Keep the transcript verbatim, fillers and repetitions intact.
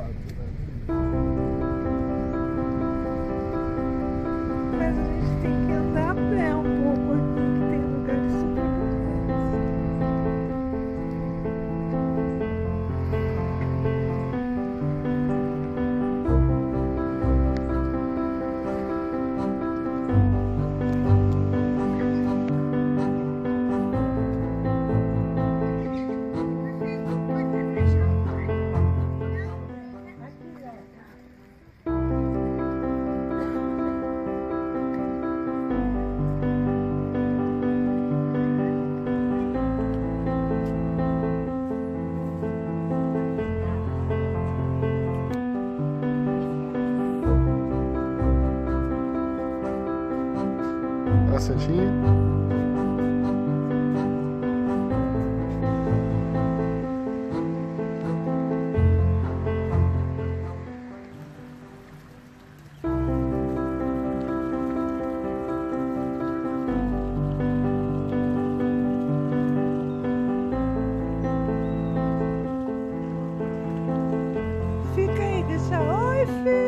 quatro, né? Mas a gente tem que andar a pé um pouco aqui, que tem lugares super bonitos. A Santinha. Fica aí, deixa. Oi, filho.